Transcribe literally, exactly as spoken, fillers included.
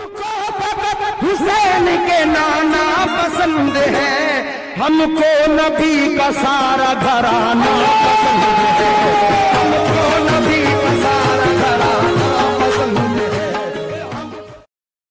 हमको फकत हुसैन के नाना पसंद है, हमको नबी का सारा घराना